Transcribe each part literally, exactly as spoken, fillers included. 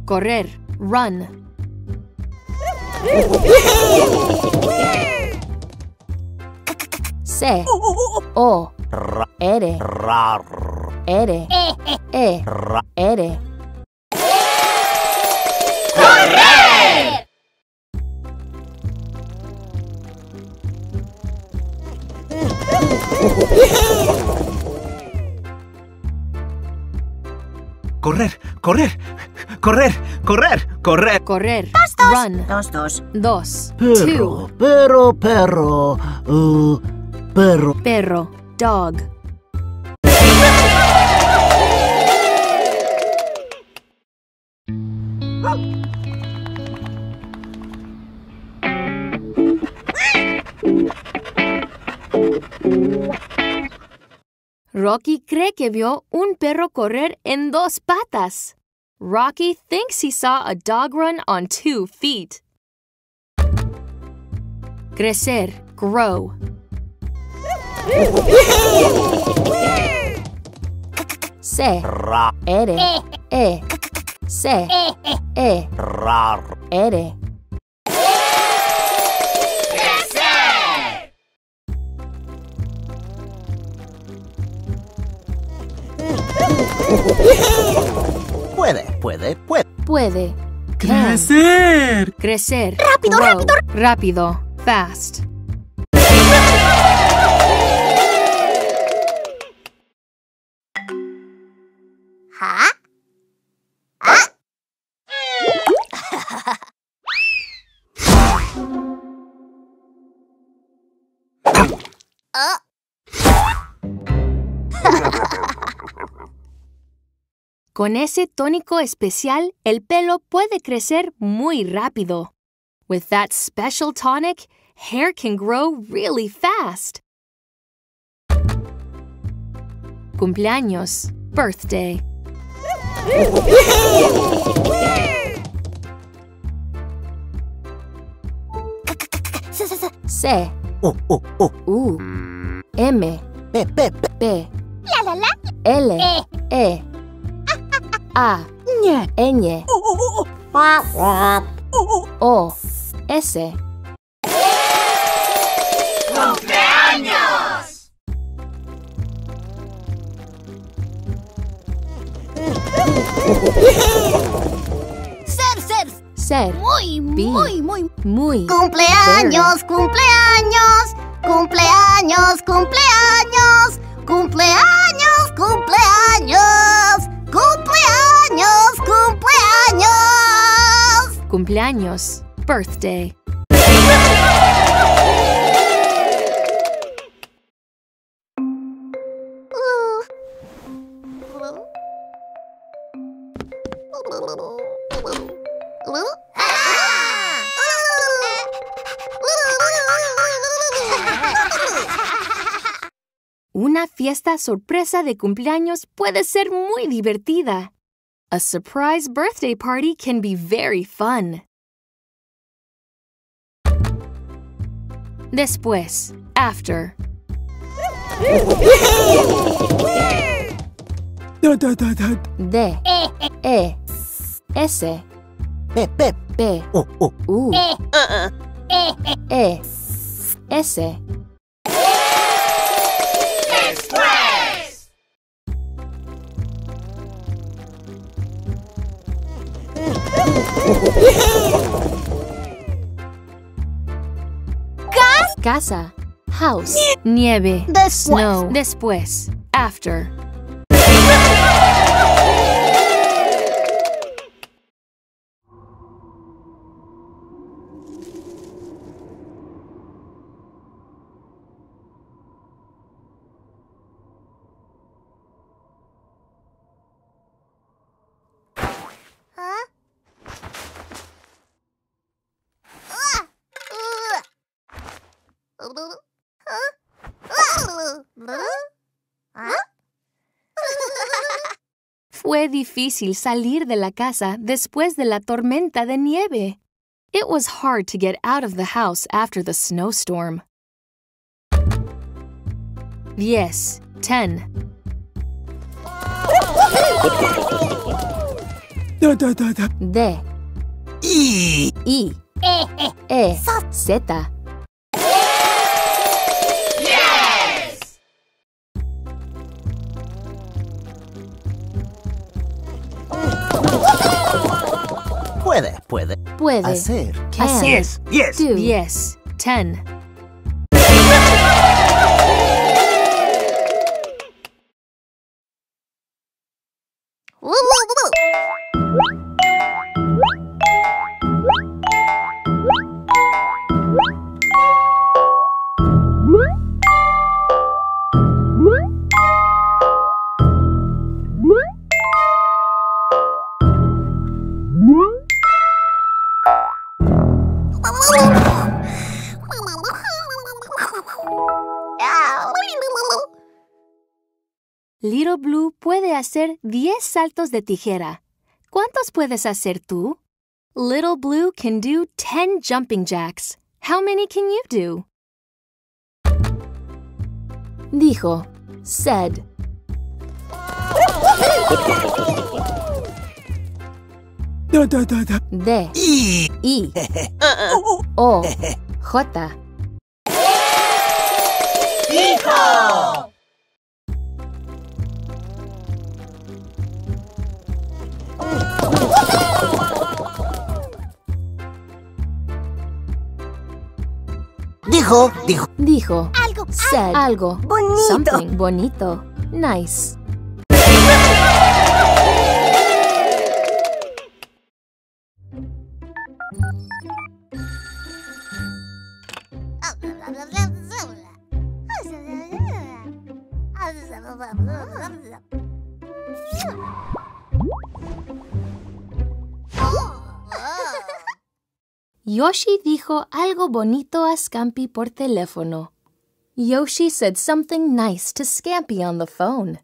Correr. Run. C. O. R. R. E. R. ¡Correr! Correr, correr, correr, correr, correr. Correr. Dos, dos. Run. Dos, dos. Dos. Perro, Two. perro, perro. Uh, perro. Perro. Dog. Rocky cree que vio un perro correr en dos patas. Rocky thinks he saw a dog run on two feet. Crecer. Grow. C. R. E. C. E. R. Puede, puede, puede. Puede. Can. ¡Crecer! Crecer. Rápido, Grow. rápido. Rápido. Fast. ¿Ah? ¿Ah? ¿Ah? Con ese tónico especial, el pelo puede crecer muy rápido. With that special tonic, hair can grow really fast. Cumpleaños. Birthday. S- s- s- C. Oh, oh, oh. U. M. Pe, pe, pe. P. La, la, la. L. E. E. A. Ñe. Ñ. O. S. ¡Cumpleaños! Ser, ser. Ser. Muy, Bi. muy, muy. Muy. Cumpleaños, cumpleaños, cumpleaños, cumpleaños, cumpleaños, cumpleaños, cumpleaños, cumpleaños. Cumpleaños. Birthday. Una fiesta sorpresa de cumpleaños puede ser muy divertida. A surprise birthday party can be very fun. Después. After. Da, da, da, da. D. E. S. Pe, pe. P. Oh, oh. U. E. S. Casa. House. Nieve. Después. Snow. Después. After. ¿Ah? Fue difícil salir de la casa después de la tormenta de nieve. It was hard to get out of the house after the snowstorm. Yes, ten. Da, da, da, da. D, Y. I, E, Z. Puede, puede. Puede. Hacer. Can. Yes, yes. Do. Yes. Ten. Woo, woo, woo. Little Blue puede hacer diez saltos de tijera. ¿Cuántos puedes hacer tú? Little Blue can do ten jumping jacks. How many can you do? Dijo, said. Da, da, da, da. D, Y. I, O, J. Dijo, dijo. Dijo, Algo, said, algo, bonito. something, bonito, nice. Yoshi dijo algo bonito a Scampy por teléfono. Yoshi said something nice to Scampy on the phone.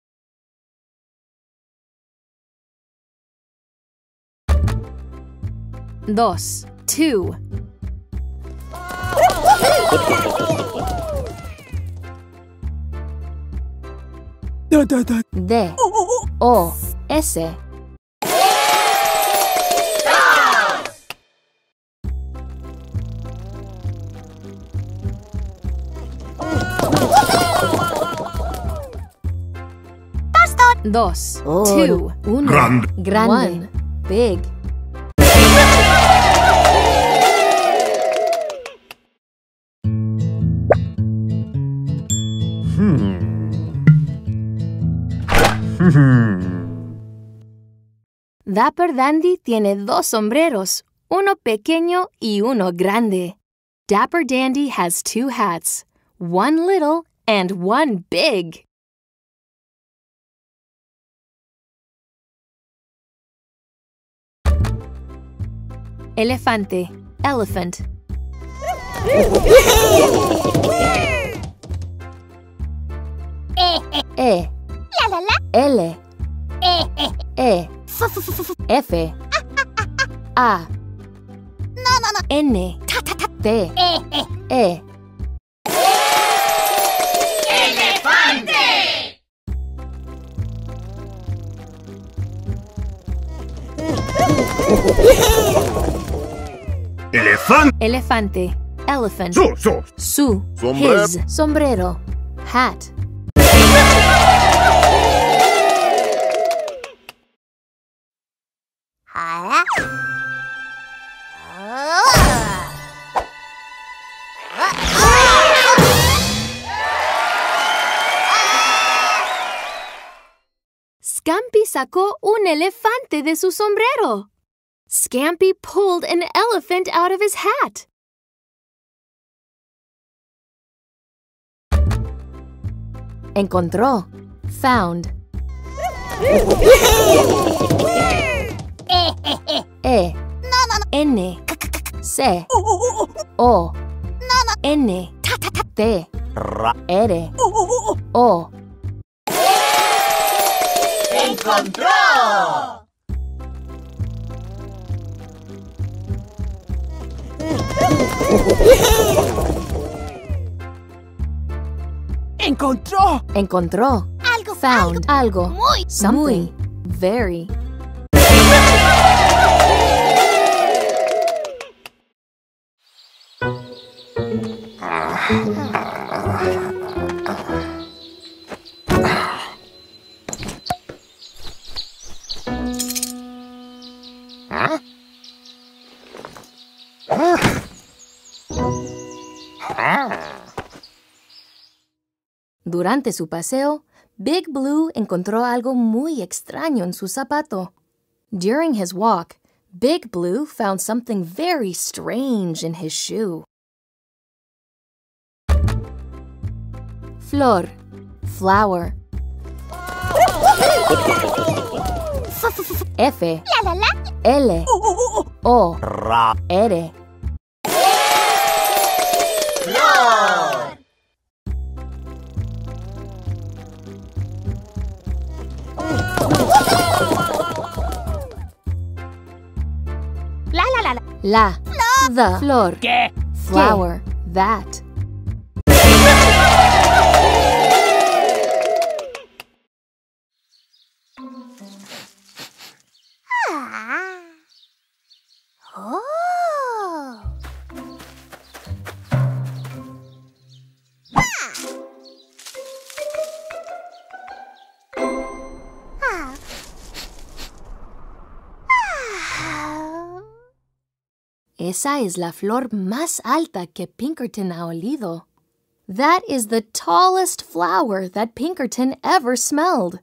Dos, two. Da, da, da. D, O, S. Dos, Oro. two, uno. Grande. Grande. One, big. Dapper Dandy tiene dos sombreros, uno pequeño y uno grande. Dapper Dandy has two hats, one little and one big. Elefante, elephant. E, La la la. L, Eh, eh. E, F, A, No, no, no. N, Ta, ta, ta. T, Eh, eh. E. Elefante. Elefante, elephant. Su, su. Su, Sombrero. his, sombrero, hat. Hala. Scampy sacó un elefante de su sombrero. Scampy pulled an elephant out of his hat. Encontró, found. Eh, eh, eh. E, No, no, no. N, C, O, N, T, Ra. R, O. Encontró. Encontró, Algo, found, algo, Muy. something, very. Durante su paseo, Big Blue encontró algo muy extraño en su zapato. During his walk, Big Blue found something very strange in his shoe. Flor, flower. F, La la la. L, O, Ra. R. La la la la. La, the, flor, ¿Qué? flower, that. Ah. Oh. Ah. Ah. Esa es la flor más alta que Pinkerton ha olido. That is the tallest flower that Pinkerton ever smelled.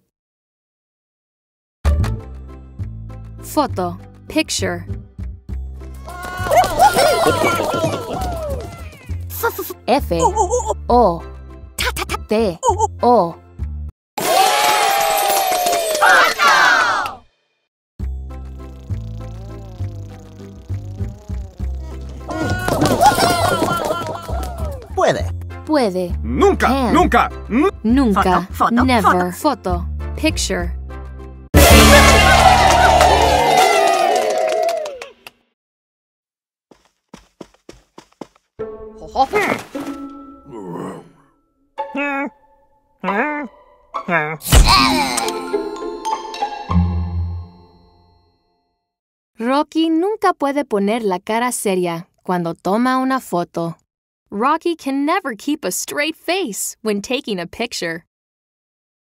Foto, picture. F, O, T, O. Puede. Puede. Nunca, Can. nunca. ¿Mm? Nunca. Foto, foto, Never. Foto. Picture. Rocky nunca puede poner la cara seria cuando toma una foto. Rocky can never keep a straight face when taking a picture.